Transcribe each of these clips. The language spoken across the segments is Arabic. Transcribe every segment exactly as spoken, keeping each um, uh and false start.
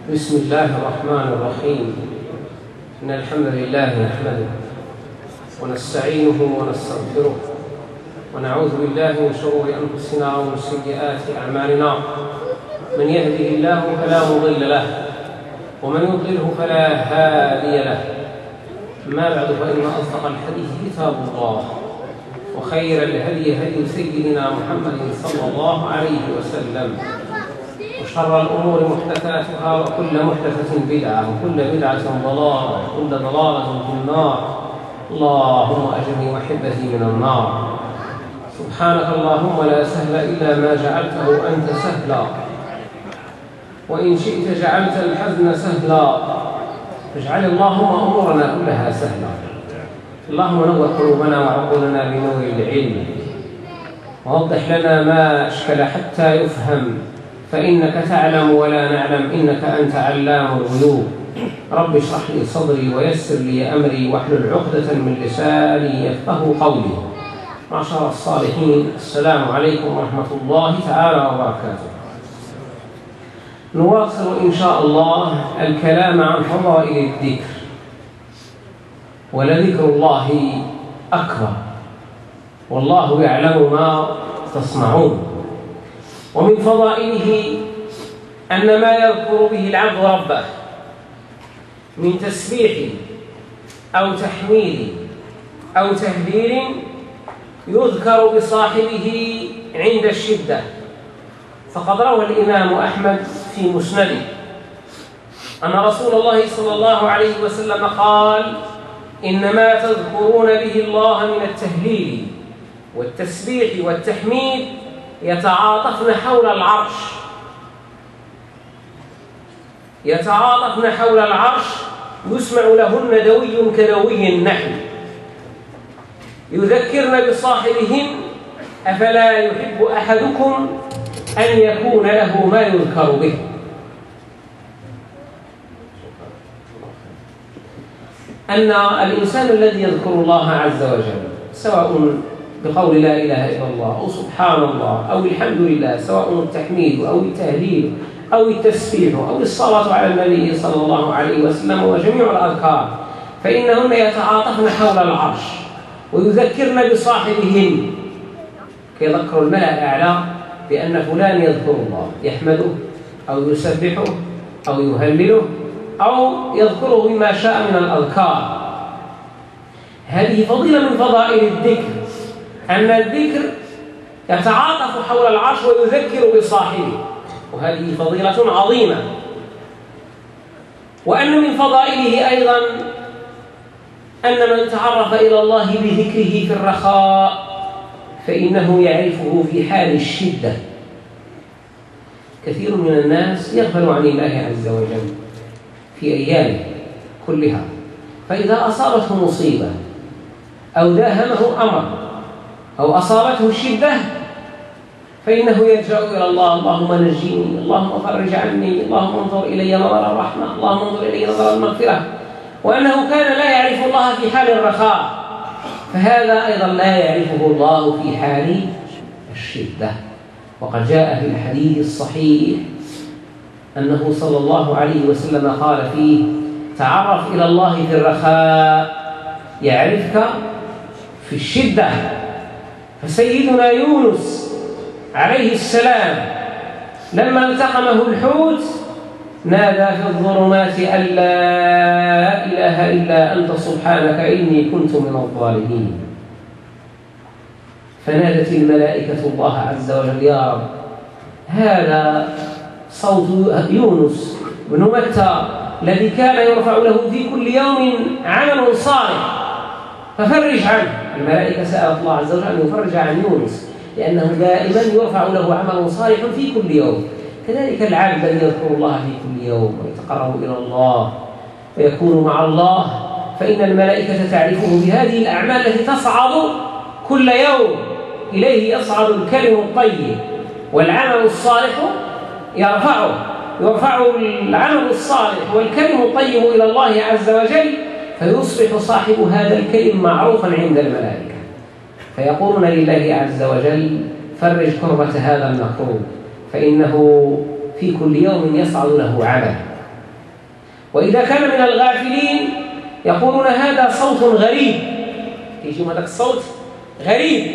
بسم الله الرحمن الرحيم. إن الحمد لله نحمده ونستعينه ونستغفره ونعوذ بالله من شرور أنفسنا ومن سيئات أعمالنا. من يهده الله فلا مضل له ومن يضلله فلا هادي له. أما بعد، فإن أصدق الحديث كتاب الله، وخير الهدي هدي سيدنا محمد صلى الله عليه وسلم، وشر الأمور محدثاتها، وكل محدثة بدعة، وكل بدعة ضلالة، وكل ضلالة في النار. اللهم أجرني وحبتي من النار. سبحانك اللهم لا سهل إلا ما جعلته أنت سهلا، وإن شئت جعلت الحزن سهلا. اجعل اللهم أمورنا كلها سهلا. اللهم نور قلوبنا وعقولنا بنور العلم، ووضح لنا ما أشكل حتى يفهم، فإنك تعلم ولا نعلم، إنك أنت علام الغيوب. رب اشرح لي صدري ويسر لي أمري واحلل عقدة من لساني يفقهوا قولي. معشر الصالحين، السلام عليكم ورحمة الله تعالى وبركاته. نواصل إن شاء الله الكلام عن فضائل الذكر، ولذكر الله أكبر، والله يعلم ما تصنعون. ومن فضائله أن ما يذكر به العبد ربه من تسبيح أو تحميد أو تهليل يذكر بصاحبه عند الشدة. فقد روى الإمام أحمد في مسنده أن رسول الله صلى الله عليه وسلم قال: إنما تذكرون به الله من التهليل والتسبيح والتحميد يتعاطفن حول العرش يتعاطفن حول العرش يسمع لهن دوي كدوي النحل، يذكرن بصاحبهن: أفلا يحب أحدكم أن يكون له ما يذكر به. أن الإنسان الذي يذكر الله عز وجل، سواء بقول لا إله إلا الله أو سبحان الله أو الحمد لله، سواء التحميد أو التهليل أو التسبيح أو الصلاة على النبي صلى الله عليه وسلم وجميع الأذكار، فإنهن يتعاطفن حول العرش ويذكرن بصاحبهن، كيذكر الملأ الأعلى بأن فلان يذكر الله، يحمده أو يسبحه أو يهلله أو يذكره بما شاء من الأذكار. هذه فضيلة من فضائل الذكر، أن الذكر يتعاطف حول العرش ويذكر بصاحبه، وهذه فضيلة عظيمة. وأن من فضائله أيضا أن من تعرف إلى الله بذكره في الرخاء فإنه يعرفه في حال الشدة. كثير من الناس يغفل عن الله عز وجل في أيامه كلها، فإذا أصابته مصيبة أو داهمه أمر أو أصابته الشدة فإنه يلجأ إلى الله: اللهم نجيني، اللهم فرج عني، اللهم انظر إلي نظر الرحمة، اللهم انظر إلي نظر المغفرة. وأنه كان لا يعرف الله في حال الرخاء، فهذا أيضا لا يعرفه الله في حال الشدة. وقد جاء في الحديث الصحيح أنه صلى الله عليه وسلم قال فيه: تعرف إلى الله في الرخاء يعرفك في الشدة. فسيدنا يونس عليه السلام لما التقمه الحوت نادى في الظلمات أن لا إله إلا أنت سبحانك إني كنت من الظالمين. فنادت الملائكة الله عز وجل: يا رب، هذا صوت يونس بن متى الذي كان يرفع له في كل يوم عمل صالح، ففرج عنه. الملائكة سألت الله عز وجل أن يفرج عن يونس، لأنه دائما يرفع له عمل صالح في كل يوم. كذلك العبد الذي يذكر الله في كل يوم ويتقرب إلى الله ويكون مع الله، فإن الملائكة تعرفه بهذه الأعمال التي تصعد كل يوم إليه. يصعد الكلم الطيب والعمل الصالح يرفعه يرفع العمل الصالح والكلم الطيب إلى الله عز وجل، فيصبح صاحب هذا الكلم معروفا عند الملائكة، فيقولون لله عز وجل: فرج كربة هذا المكروب، فإنه في كل يوم يصعد له عمل. وإذا كان من الغافلين يقولون هذا صوت غريب، يجيهم هذاك الصوت غريب.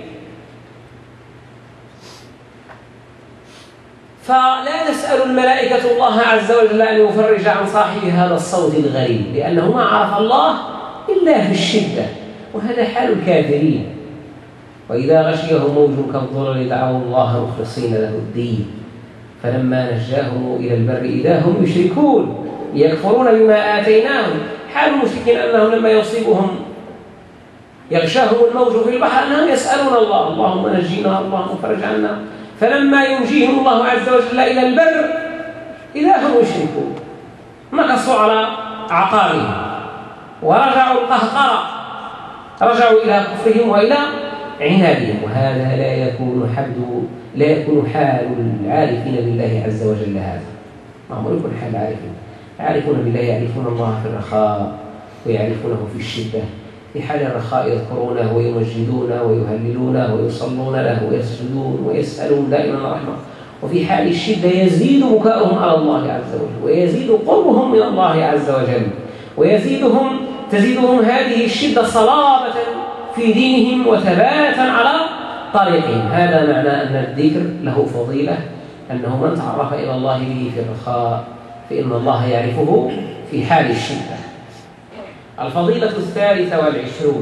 فلا تسأل الملائكة الله عز وجل أن يفرج عن صاحب هذا الصوت الغريب، لأنه ما عرف الله إلا في الشدة، وهذا حال الكافرين. وإذا غشيهم موج كالظلل دعوا الله مخلصين له الدين فلما نجاهم إلى البر إذا هم يشركون يكفرون بما آتيناهم. حال المشركين أنهم لما يصيبهم يغشاهم الموج في البحر أنهم يسألون الله اللهم نجينا اللهم فرج عنا، فلما ينجيهم الله عز وجل إلى البر إذا هم يشركون نكصوا على أعقابهم ورجعوا القهقرة، رجعوا إلى كفرهم وإلى عنادهم. وهذا لا يكون حد لا يكون حال العارفين بالله عز وجل. هذا ما هو يكون حال العارفين. يعرفون بالله يعرفون الله في الرخاء ويعرفونه في الشدة. في حال الرخاء يذكرونه ويمجدونه ويهللونه ويصلون له ويسجدون ويسألون دائما رحمة، وفي حال الشدة يزيد بكاؤهم على الله عز وجل ويزيد قربهم من الله عز وجل ويزيدهم تزيدهم هذه الشدة صلابة في دينهم وثباتا على طريقهم. هذا معنى أن الذكر له فضيلة، أنه من تعرف إلى الله به في الرخاء فإن الله يعرفه في حال الشدة. الفضيلة الثالثة والعشرون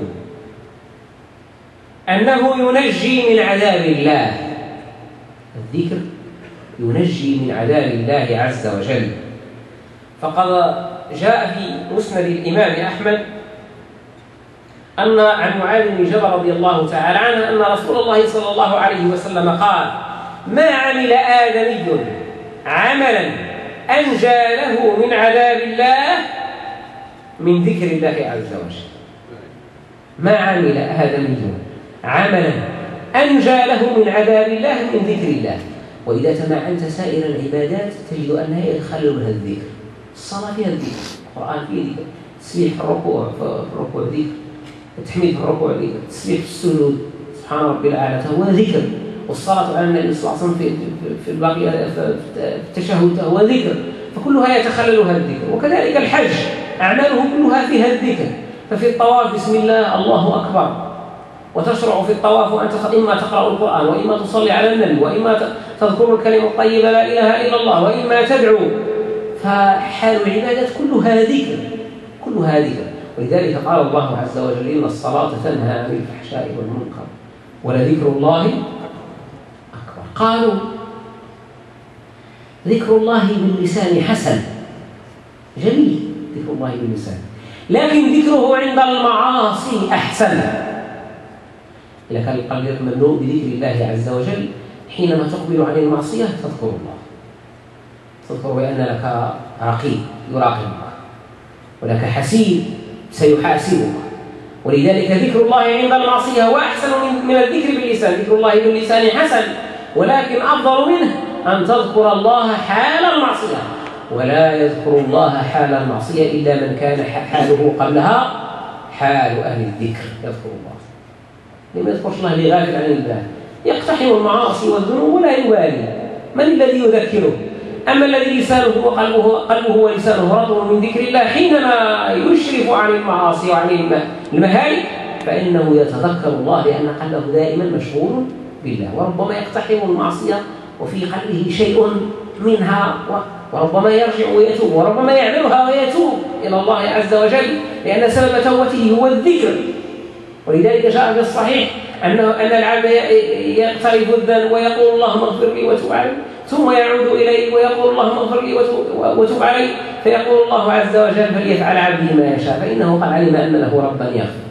أنه ينجي من عذاب الله. الذكر ينجي من عذاب الله عز وجل. فقد جاء في مسند الإمام أحمد أن عن معاذ بن جبل رضي الله تعالى عنه أن رسول الله صلى الله عليه وسلم قال: ما عمل آدمي عملا أنجى له من عذاب الله من ذكر الله عز وجل. ما عمل آدمي عملا أنجى له من عذاب الله من ذكر الله. وإذا تمعنت سائر العبادات تجد أنها يتخللها الذكر. الصلاة فيها الذكر، القرآن فيه ذكر، التسبيح في الركوع في الركوع ذكر، التحميد في الركوع ذكر، التسبيح في السجود سبحان ربي الأعلى هو ذكر، والصلاة على النبي صلى الله عليه وسلم في في الباقي في التشهد هو ذكر، فكلها يتخللها الذكر. وكذلك الحج أعماله كلها فيها الذكر. ففي الطواف بسم الله الله أكبر، وتشرع في الطواف وأنت إما تقرأ القرآن وإما تصلي على النبي وإما تذكر الكلمة الطيبة لا إله إلا الله وإما تدعو. فحال العبادات كلها ذكر، كلها ذكر. ولذلك قال الله عز وجل: إن الصلاة تنهى عن الفحشاء والمنكر ولذكر الله أكبر. قالوا ذكر الله باللسان حسن جميل، ذكر الله باللسان، لكن ذكره عند المعاصي أحسن. لك القلب مملوء بذكر الله عز وجل حينما تقبل عن المعصية تذكر الله، تذكر بأن لك رقيب يراقبك ولك حسيب سيحاسبك. ولذلك ذكر الله عند المعصية هو أحسن من الذكر باللسان. ذكر الله باللسان حسن، ولكن أفضل منه أن تذكر الله حال المعصية. ولا يذكر الله حال المعصية إلا من كان حاله قبلها حال أهل الذكر. يذكر الله لما يذكرش الله لغافل عن الله، يقتحم المعاصي والذنوب ولا يبالي. من الذي يذكره؟ أما الذي لسانه وقلبه قلبه ولسانه رطب من ذكر الله حينما يشرف عن المعاصي وعن المهالك فإنه يتذكر الله لأن قلبه دائما مشغول بالله. وربما يقتحم المعصية وفي قلبه شيء منها، وربما يرجع ويتوب، وربما يعملها ويتوب إلى الله عز وجل، لأن سبب توبته هو الذكر. ولذلك جاء في الصحيح أنه أن العبد يقترف الذنب ويقول اللهم اغفر لي وتب علي، ثم يعود إليه ويقول اللهم اغفر لي وتب علي، فيقول الله عز وجل فليفعل عبدي ما يشاء فإنه قد علم أن له ربا يغفر.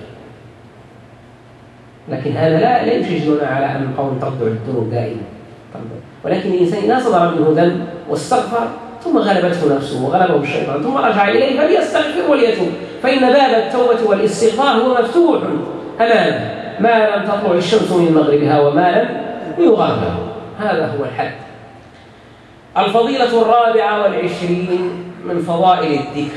لكن هذا لا لا يشجعنا على أن قوم ترجع الذنوب دائما، ولكن الإنسان إذا صدر منه ذنب واستغفر ثم غلبته نفسه وغلبه الشيطان ثم رجع إليه فليستغفر وليتوب، فإن باب التوبة والاستغفار هو مفتوح أمامه ما لم تطلع الشمس من مغربها وما لم يغربها. هذا هو الحد. الفضيلة الرابعة والعشرين من فضائل الذكر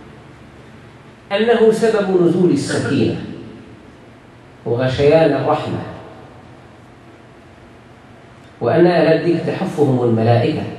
أنه سبب نزول السكينة وغشيان الرحمة، وأن أهل الذكر تحفهم الملائكة